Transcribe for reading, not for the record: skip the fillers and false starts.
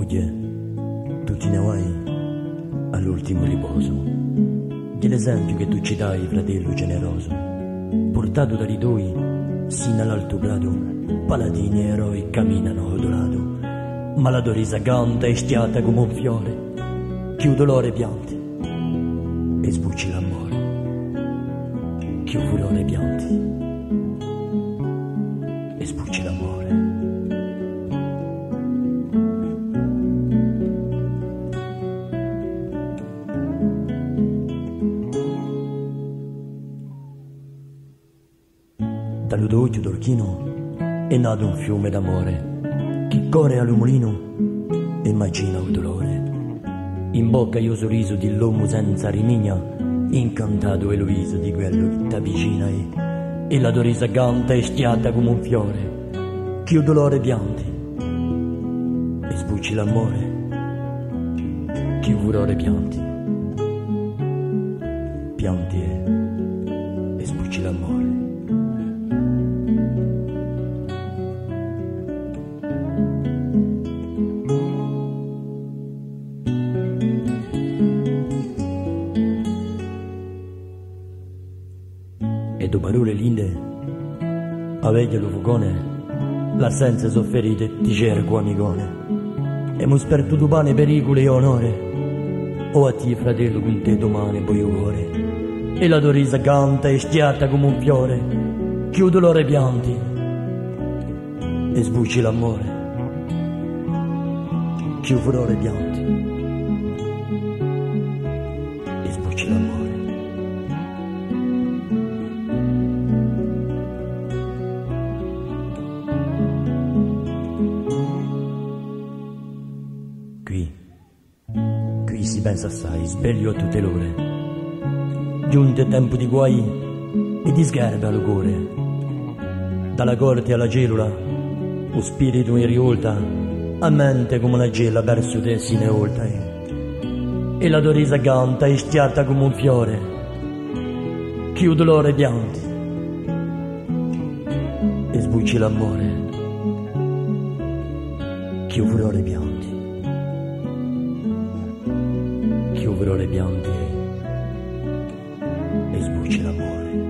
moglie, tu te ne vai all'ultimo riposo. Dell'esempio che tu ci dai, fratello generoso, portato da ridoi sino all'alto grado, paladini e eroi camminano odorato, ma la dorisa canta e stiata come un fiore, che dolore pianti e sbucci l'amore, che furore pianti e sbucci l'amore. Dall'Udocchio d'Orchino è nato un fiume d'amore che corre all'umolino e immagina un dolore. In bocca io sorriso di l'uomo senza rimigna, incantato Eloisa di quello che t'avvicina e la dorisa canta e stiata come un fiore, che io dolore pianti e sbucci l'amore, che io furore pianti e sbucci l'amore. E do parole linde, aveglia lo fugone, l'assenza sofferite ti cerco amicone, e mo sperto pane pericolo e onore, o a ti fratello con te domani poi cuore, e la tua risa canta e stiata come un fiore, che io dolore pianti e sbucci l'amore, che io furore pianti e sbucci l'amore. Qui si pensa assai, sveglio a tutte l'ore, giunto il tempo di guai e di sgarbe al cuore. Dalla corte alla cellula, lo spirito in rivolta, a mente come una gela verso te si ne olta. E la tua risa canta e stiata come un fiore, che io dolore pianti e sbucci l'amore, che io furore pianti, che io furore pianti e sbucci l'amore.